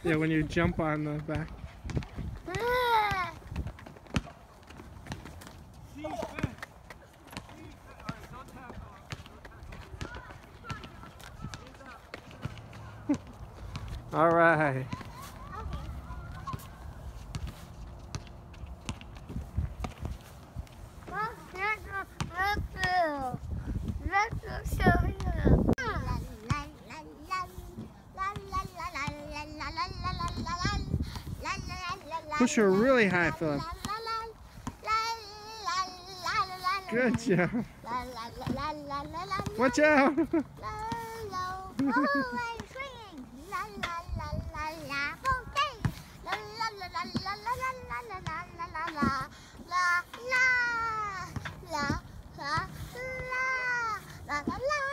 Yeah, when you jump on the back. All right. Push her really high, Philip. Good job. Watch out. La la la